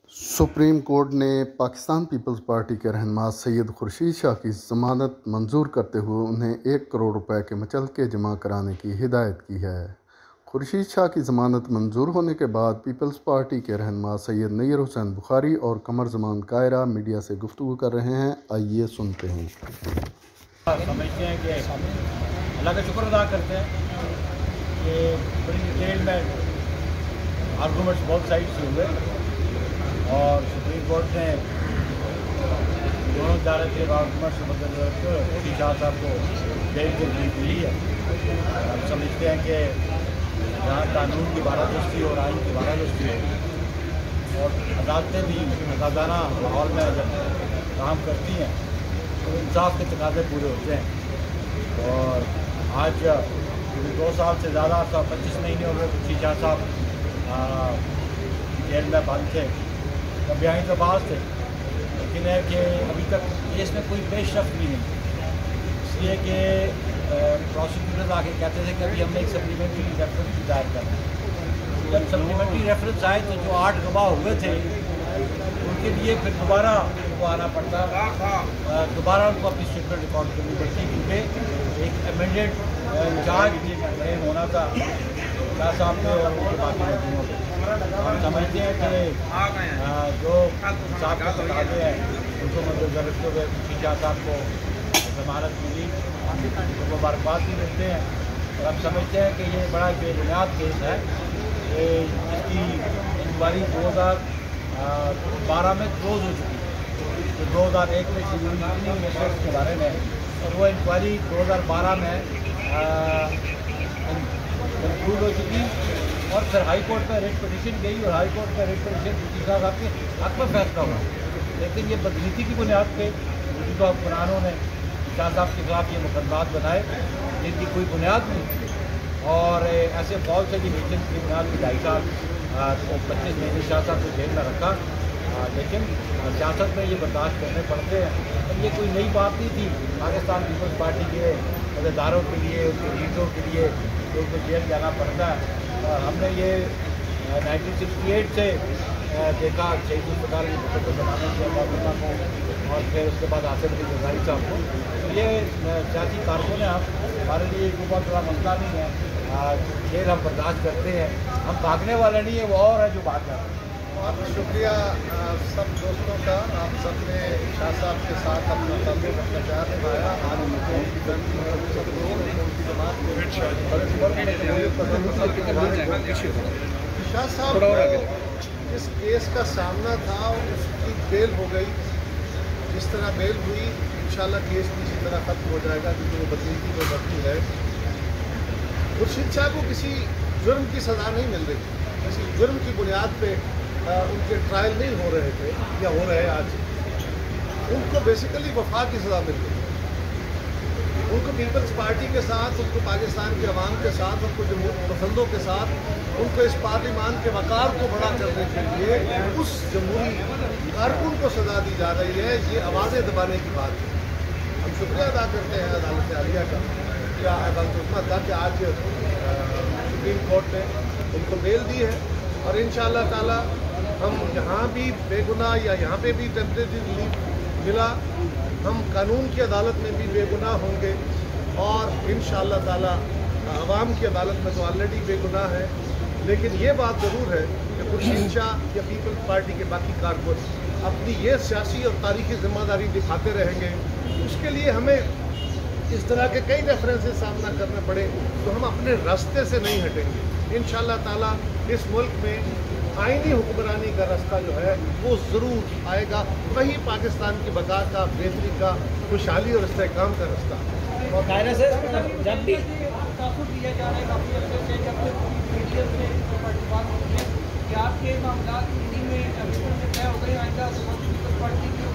Supreme court نے Pakistan Peoples party کے رہنما سید خورشید شاہ کی ضمانت منظور کرتے ہوئے انہیں 1 کروڑ روپے کے مچلکے جمع کرانے کی ہدایت کی ہے۔ خورشید شاہ کی ضمانت منظور ہونے کے بعد پیپلز پارٹی کے رہنما سید نیر حسین بخاری اور قمر زمان کائرہ میڈیا سے گفتگو کر رہے ہیں، آئیے سنتے ہیں۔ سمجھتے ہیں کہ اللہ کا شکر ادا کرتے ہیں کہ بڑی ڈیٹیل میں آرگومنٹس بہت سائڈ سے ہوئے اور سپریم کورٹ نے دونوں ادارے کے آرگومنٹس کو مدنظر رکھتے ہوئے خورشید شاہ صاحب کو بیل کی تجویز ملی ہے۔ ہم سمجھتے ہیں کہ جہاں قانون کی بالادستی اور آئین کی بالادستی ہو اور عدالتیں بھی آزادانہ ماحول میں جب کام کرتی ہیں تو انصاف کے تقاضے پورے ہوتے ہیں۔ اور آج 2 سال سے زیادہ 25 مہینے ہو گئے خورشید شاہ صاحب جیل میں بند تھے، بیاہی باز تھے، لیکن ہے کہ ابھی تک کیس میں کوئی پیش رفت بھی نہیں، اس لیے کہ پروسیکیوٹر آ کے کہتے تھے کہ ابھی ہم نے ایک سپلیمنٹری ریفرنس دائر کرنا ہے۔ جب سپلیمنٹری ریفرنس آئے تو جو 8 گواہ ہوئے تھے ان کے لیے پھر دوبارہ ان کو آنا پڑتا، دوبارہ ان کو اپنی اسٹیٹمنٹ ریکارڈ کرنی پڑتی، کیونکہ ایک ایمنڈیڈ چارج ہونا تھا شاہ صاحب کے اور ان کے باقی مجرموں کو۔ ہم سمجھتے ہیں کہ جو انصاف کے تقاضے ہیں ان کو مدنظر رکھتے ہوئے خورشید شاہ صاحب کو ضمانت ملی، ان کو مبارکباد بھی ملتے ہیں، اور ہم سمجھتے ہیں کہ یہ بڑا بے بنیاد کیس ہے جس کی انکوائری 2012 میں کلوز ہو چکی ہے، جو 2001 میں شروع ہوئی میسرز کے بارے میں، اور وہ انکوائری 2012 میں کنکلوڈ ہو چکی، اور پھر ہائی کورٹ میں ریٹ پٹیشن گئی اور ہائی کورٹ میں ریٹ پٹیشن خورشید شاہ صاحب کے حق میں فیصلہ ہوا، لیکن یہ بدنیتی کی بنیاد پہ موجودہ حکمرانوں نے شاہ صاحب کے خلاف یہ مقدمات بنائے جن کی کوئی بنیاد نہیں، اور ایسے فالس ایلیگیشن کی بنیاد پہ 2.5 سال 25 مہینے شاہ صاحب کو جیل میں رکھا، لیکن سیاست میں یہ برداشت کرنے پڑتے ہیں، اور یہ کوئی نئی بات نہیں تھی پاکستان پیپلز پارٹی کے عہدیداروں کے لیے، ان کے لیڈروں کے لیے جو ان کو جیل جانا پڑتا ہے۔ ہم نے یہ 1968 سے دیکھا شہید الفقار کی مقدس بنانے کے بعد کو، اور پھر اس کے بعد آصف علی زرداری صاحب کو، یہ سیاسی کارکن ہیں، ہمارے لیے کوئی بہت بڑا مسئلہ نہیں ہے، جیل ہم برداشت کرتے ہیں، ہم بھاگنے والے نہیں ہیں، وہ اور ہے جو بھاگ رہا ہے۔ بہت شکریہ سب دوستوں کا، آپ سب نے شاہ صاحب کے ساتھ اپنا تعلق اپنا پیار نبھایا، آج شاہ صاحب جس کیس کا سامنا تھا اس کی بیل ہو گئی، جس طرح بیل ہوئی انشاءاللہ کیس بھی اسی طرح ختم ہو جائے گا، کیونکہ وہ بدنیتی میں مبنی ہے۔ خورشید شاہ کو کسی جرم کی سزا نہیں مل رہی، کسی جرم کی بنیاد پہ ان کے ٹرائل نہیں ہو رہے تھے یا ہو رہے آج، ان کو بیسیکلی وفا کی سزا مل رہی، ان کو پیپلز پارٹی کے ساتھ، ان کو پاکستان کے عوام کے ساتھ، ان کو جمہوریت پسندوں کے ساتھ، ان کو اس پارلیمان کے وقار کو بڑا کرنے کے لیے اس جمہوری کارکن کو سزا دی جا رہی ہے، یہ آوازیں دبانے کی بات ہے۔ ہم شکریہ ادا کرتے ہیں عدالت عالیہ کا، کیا عدالت عظمیٰ تھا کہ آج سپریم کورٹ نے ان کو بیل دی ہے، اور انشاءاللہ تعالی ہم یہاں بھی بے گناہ یا یہاں پہ بھی ٹیمپریری ریلیف ملا، ہم قانون کی عدالت میں بھی بے گناہ ہوں گے، اور انشاءاللہ تعالی عوام کی عدالت میں تو آلریڈی بے گناہ ہے، لیکن یہ بات ضرور ہے کہ خورشید شاہ یا پیپلز پارٹی کے باقی کارکن اپنی یہ سیاسی اور تاریخی ذمہ داری دکھاتے رہیں گے۔ اس کے لیے ہمیں اس طرح کے کئی ریفرنسز سامنا کرنے پڑے تو ہم اپنے راستے سے نہیں ہٹیں گے۔ انشاءاللہ تعالی اس ملک میں آئینی حکمرانی کا راستہ جو ہے وہ ضرور آئے گا، وہی پاکستان کی بقا کا، بہتری کا، خوشحالی اور استحکام کا راستہ ہے۔ اور دائرہ سے جب بھی تاثر دیا جا رہا ہے کافی عرصے سے، جب سے میڈیا سے بات ہوئی ہے کہ آپ کے معاملات ہندی میں سے طے ہو گئے، آئندہ پیپلز پارٹی کی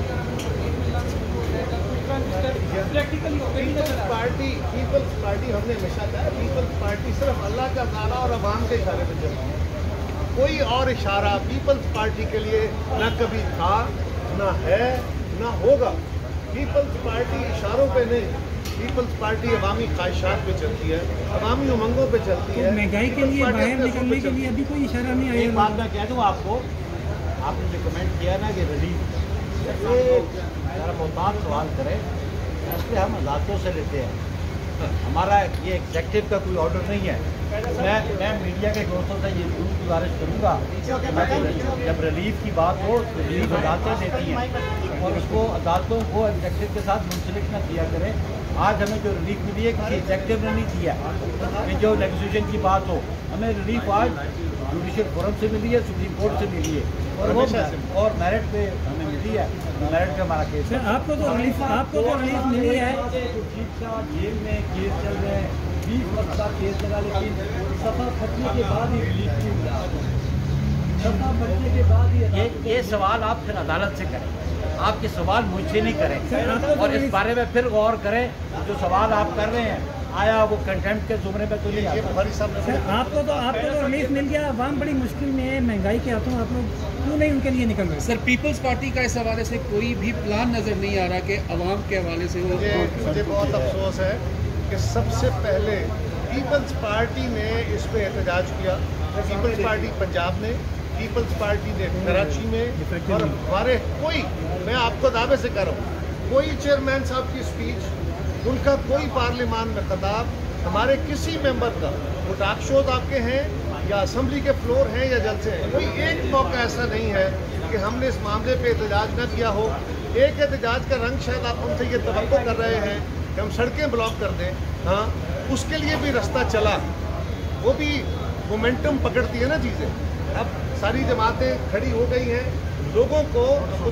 پریکٹیکلی ہو گئی پیپلز پارٹی ہم نے ہمیشہ کہا ہے، پیپلز پارٹی صرف اللہ کا تعالیٰ اور عوام کے اشارے پہ چلتی ہے، کوئی اور اشارہ پیپلز پارٹی کے لیے نہ کبھی تھا، نہ ہے، نہ ہوگا۔ پیپلز پارٹی اشاروں پہ نہیں، پیپلز پارٹی عوامی خواہشات پہ چلتی ہے، عوامی امنگوں پہ چلتی ہے۔ مہنگائی کے لیے باہر نکلنے کے لیے ابھی کوئی اشارہ نہیں آیا۔ ایک بات میں کہہ دوں آپ کو، आपने जो कमेंट किया ना कि रिलीफ, ये ज़रा मोहतात सवाल करें, फैसले हम अदालतों से लेते हैं, हमारा ये एग्जेक्टिव का कोई ऑर्डर नहीं है। मैं मीडिया के दोस्तों से ये जरूर गुजारिश करूँगा जब रिलीफ की बात हो तो रिलीफ अदालतें देती हैं और उसको अदालतों को एग्जेक्टिव के साथ मुंसलिक न किया करें। आज हमें जो रिलीफ मिली है किसी एग्जेक्टिव ने नहीं किया कि जो नेगोशिएशन की बात हो, हमें रिलीफ आज जुडिशल फोरम से मिली है, सुप्रीम कोर्ट से मिली है और मेरिट पे हमें मिली है, मेरिट पे हमारा केस है। आपको तो रिलीफ मिली है। जेल में केस चल रहे हैं, 20 वक्त का केस लगा, लेकिन सफा फटने के बाद ही रिलीफ नहीं मिला। सफा फटने के बाद ही ये सवाल आप फिर अदालत से करें, आपके सवाल मुझसे नहीं करें और इस बारे में फिर गौर करें जो सवाल आप कर रहे हैं आया वो कंटेम्प्ट के जुमरे पे तो नहीं आता। आपको तो रिलीफ मिल गया, आवाम बड़ी मुश्किल में है, महंगाई के हाथों आप लोग क्यों नहीं उनके लिए निकल रहे? सर, पीपल्स पार्टी का इस हवाले से कोई भी प्लान नज़र नहीं आ रहा कि अवाम के हवाले से वो। मुझे बहुत अफसोस है कि सबसे पहले पीपल्स पार्टी ने इस पर एहतजाज किया। पीपल्स पार्टी पंजाब ने, पीपल्स पार्टी ने कराची में, और हमारे कोई, मैं आपको दावे से कर रहा हूँ, कोई चेयरमैन साहब की स्पीच, उनका कोई पार्लियामान में खिताब, हमारे किसी मेंबर का, वो टॉक शोज आपके हैं या असेंबली के फ्लोर हैं या जलसे हैं, कोई एक मौका ऐसा नहीं है कि हमने इस मामले पे एहतजाज न किया हो। एक एहतजाज का रंग शायद आप हमसे ये तवक्को कर रहे हैं कि हम सड़कें ब्लॉक कर दें, हाँ, उसके लिए भी रास्ता चला, वो भी मोमेंटम पकड़ती है ना चीज़ें। अब सारी जमातें खड़ी हो गई हैं, लोगों को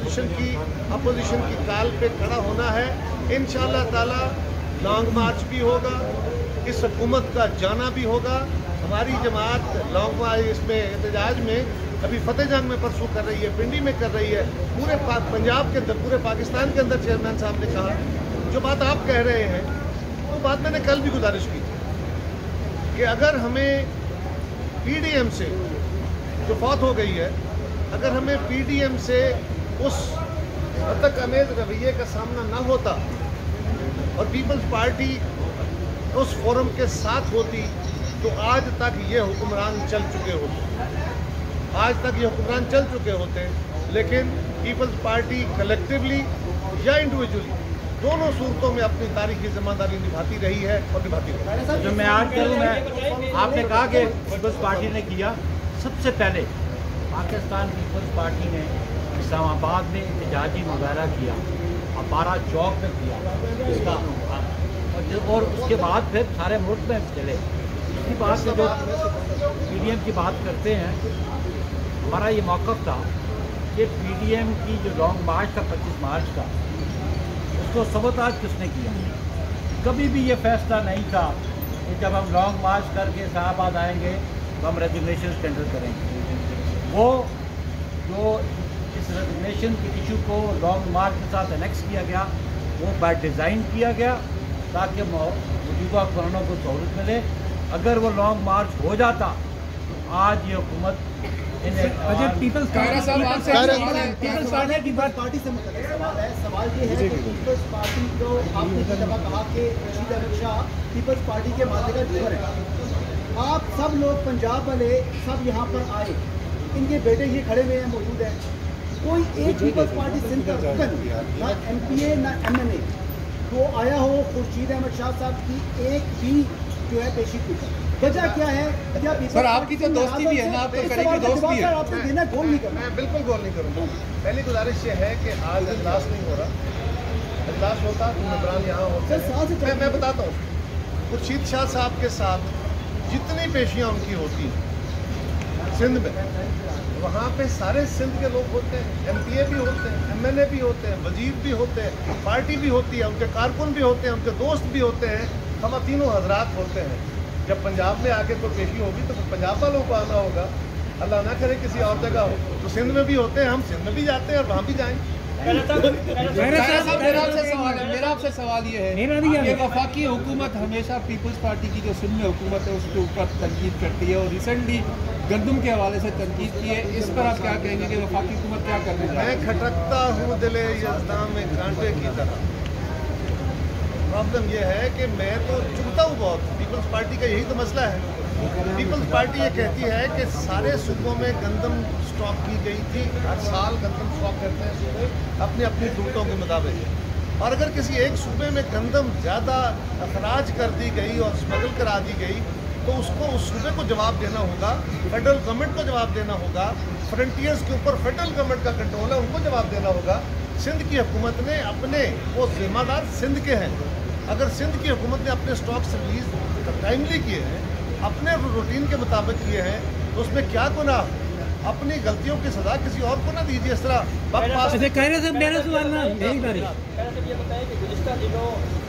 अपोजिशन की काल पे खड़ा होना है। इंशाअल्लाह ताला लॉन्ग मार्च भी होगा, इस हुकूमत का जाना भी होगा। हमारी जमात लॉन्ग मार्च इसमें एहतजाज में अभी फतेह जंग में परसों कर रही है, पिंडी में कर रही है, पूरे पंजाब के अंदर, पूरे पाकिस्तान के अंदर। चेयरमैन साहब ने कहा जो बात आप कह रहे हैं वो बात मैंने कल भी गुजारिश की थी कि अगर हमें PDM से जो फौत हो गई है, अगर हमें PDM से उस हद अमेज रवैये का सामना न होता और पीपल्स पार्टी उस फोरम के साथ होती तो आज तक ये हुक्मरान चल चुके होते, लेकिन पीपल्स पार्टी कलेक्टिवली या इंडिविजुअली दोनों सूरतों में अपनी तारीखी जिम्मेदारी निभाती रही है और निभाती रही। जो मैं आज करूँ, मैं आपने कहा कि पीपल्स पार्टी ने किया, सबसे पहले पाकिस्तान पीपल्स पार्टी ने इस्लामाबाद में एहतजाजी मुजाहरा किया और 12 चौक में किया इसका, और उसके बाद फिर सारे मुल्क में चले। इसकी बात से जो PDM की बात करते हैं, हमारा ये मौक़िफ़ था कि PDM की जो लॉन्ग मार्च था 25 मार्च का, उसको सबोताज किसने किया? कभी भी ये फैसला नहीं था कि जब हम लॉन्ग मार्च करके इस्लामाबाद आएंगे तो हम रेजिग्नेशन टेंडर करेंगे। वो जो इस रेजिग्नेशन के इशू को लॉन्ग मार्च के साथ एनेक्स किया गया, वो बाय डिज़ाइन किया गया ताकि मौजूदा हुक्मरानों को सहूलत मिले। अगर वो लॉन्ग मार्च हो जाता तो आज ये हुकूमत पीपल्स पार्टी की बात पार्टी से मुतल्लिक़ सवाल है। सवाल ये है कि पीपल्स पार्टी को आपने एक दफ़ा कहा कि रशीद अहमद शाह पीपल्स पार्टी के मालिक का लीडर है। आप सब लोग पंजाब वाले सब यहाँ पर आए, इनके बेटे ये खड़े हुए हैं, मौजूद हैं, कोई एक पीपल्स पार्टी सिंध का रुकन, ना MPA ना MNA तो आया हो खुर्शीद अहमद शाह साहब की एक भी जो है पेशी की वजह क्या है? क्या सर आपकी तो दोस्ती भी है ना, आप तो करेंगे दोस्त भी है। आपको देना गोल नहीं करना। मैं बिल्कुल गोल नहीं करूँगा। पहली गुजारिश ये है कि आज इजलास नहीं हो रहा, इजलास होता तो इमरान यहाँ होते हैं। मैं बताता हूँ, खुर्शीद शाह साहब के साथ जितनी पेशियाँ उनकी होती हैं सिंध में, वहाँ पे सारे सिंध के लोग होते हैं, MPA भी होते हैं, MNA भी होते हैं, वजीर भी होते हैं, पार्टी भी होती है, उनके कारकुन भी होते हैं, उनके दोस्त भी होते हैं, हम तीनों हजरात होते हैं। जब पंजाब में आके कोई पेशी होगी तो पंजाब वालों को आना होगा, अल्लाह ना करे किसी और जगह हो। तो सिंध में भी होते हैं, हम सिंध में भी जाते हैं और वहाँ भी जाएंगे। मेरा आपसे सवाल ये है कि वफाकी हुकूमत हमेशा पीपल्स पार्टी की जो सिंध में हुकूमत है उसके ऊपर तनकीद करती है और रिसेंटली गंदम के हवाले से तनकीद की है, इस पर आप क्या कहेंगे कि वफाकी हुकूमत क्या करने जा रही है? मैं खटकता हूँ दिले यज़दान में कांटे की तरह। प्रॉब्लम यह है कि मैं तो चुभता हूँ बहुत, पीपल्स पार्टी का यही तो मसला है। पीपल्स पार्टी ये कहती है कि सारे सूबों में गंदम स्टॉक की गई थी, हर साल गंदम स्टॉक करते हैं सूबे अपनी अपनी जरूरतों के मुताबिक, और अगर किसी एक सूबे में गंदम ज़्यादा अखराज कर दी गई और स्मगल करा दी गई तो उसको उस सूबे को जवाब देना होगा, फेडरल गवर्नमेंट को जवाब देना होगा, फ्रंटियर्स के ऊपर फेडरल गवर्नमेंट का कंट्रोल है, उनको जवाब देना होगा। सिंध की हुकूमत ने अपने, वो जिम्मेदार सिंध के हैं, अगर सिंध की हुकूमत ने अपने स्टॉक्स रिलीज टाइमली किए हैं, अपने रूटीन के मुताबिक किए हैं, तो उसमें क्या गुनाह? अपनी गलतियों की सजा किसी और को ना दीजिए। इस तरह मेरा सवाल ना मेरी बारी। ये बताएं कि गुज़िश्ता दिनों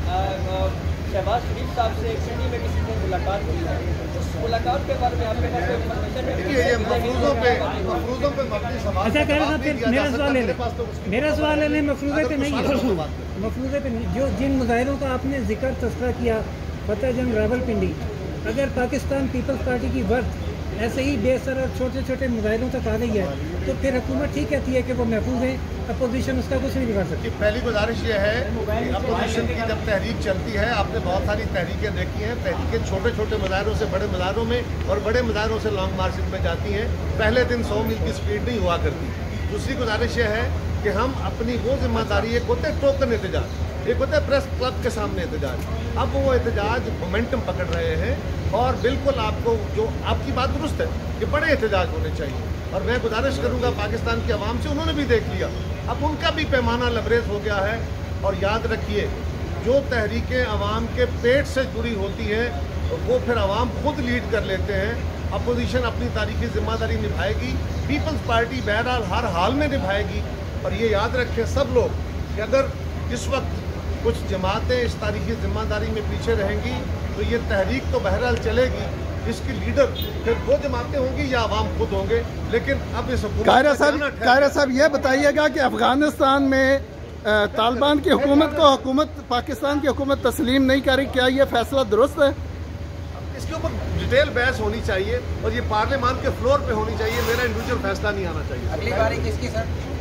शहबाज शरीफ साहब से सिडनी में किसी ने मुलाकात की है, उस मुलाकात के बारे में आपके पास कोई इन्फॉर्मेशन है? देखिए, ये मफरूज़ों पे मबनी सवाल। अच्छा कह रहा था, फिर मेरा सवाल है मफरूज़े पे नहीं है, मफरूज़े पे नहीं। जो जिन मुजाहिरों का आपने जिक्र तस्करा किया, फतेह जंग रावलपिंडी, अगर पाकिस्तान पीपल्स पार्टी की वर्थ ऐसे ही बेसर और छोटे छोटे मुजाहिरों तक आ गई है तो फिर हुकूमत ठीक कहती है कि वो महफूज है, अपोजिशन उसका कुछ नहीं बिगाड़ सकती। पहली गुजारिश ये है कि अपोजिशन की जब तहरीक चलती है, आपने बहुत सारी तहरीकें देखी हैं, तहरीकें छोटे छोटे मुजाहिरों से बड़े मुजाहिरों में और बड़े मुजाहिरों से लॉन्ग मार्चिंग में जाती हैं। पहले दिन 100 मील की स्पीड नहीं हुआ करती। दूसरी गुजारिश ये है कि हम अपनी वो जिम्मेदारी, एक होते टोकन एहतजाज, एक होता है प्रेस क्लब के सामने एहतजाज, अब वो एहतजाज मोमेंटम पकड़ रहे हैं और बिल्कुल आपको, जो आपकी बात दुरुस्त है कि बड़े एहतजाज होने चाहिए, और मैं गुजारिश करूंगा पाकिस्तान की आवाम से, उन्होंने भी देख लिया, अब उनका भी पैमाना लबरेज हो गया है। और याद रखिए, जो तहरीकें आवाम के पेट से जुड़ी होती हैं वो फिर आवाम खुद लीड कर लेते हैं। अपोजिशन अपनी तारीखी जिम्मेदारी निभाएगी, पीपल्स पार्टी बहरहाल हर हाल में निभाएगी। और ये याद रखें सब लोग कि अगर इस वक्त कुछ जमातें इस तारीखी जिम्मेदारी में पीछे रहेंगी तो ये तहरीक तो बहरहाल चलेगी, इसकी लीडर फिर वो जमातें होंगी या आवाम खुद होंगे। लेकिन अब इस कायरा साहब ये बताइएगा कि अफगानिस्तान में तालिबान की हुकूमत पाकिस्तान की हुकूमत तस्लीम नहीं करी, क्या ये फैसला दुरुस्त है? इसके ऊपर डिटेल बहस होनी चाहिए और ये पार्लियामान के फ्लोर पे होनी चाहिए, मेरा इंडिविजुअल फैसला नहीं आना चाहिए। अगली बारी किसकी सर?